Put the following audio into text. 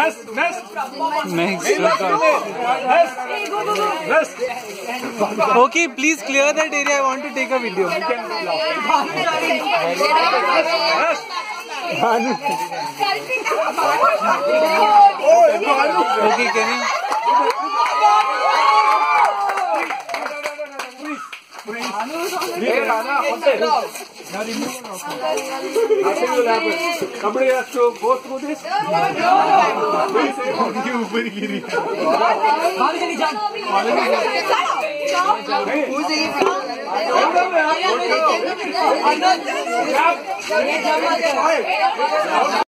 Okay, please clear that area. I want to take a video. Okay, can you? Somebody has to go through this. Who's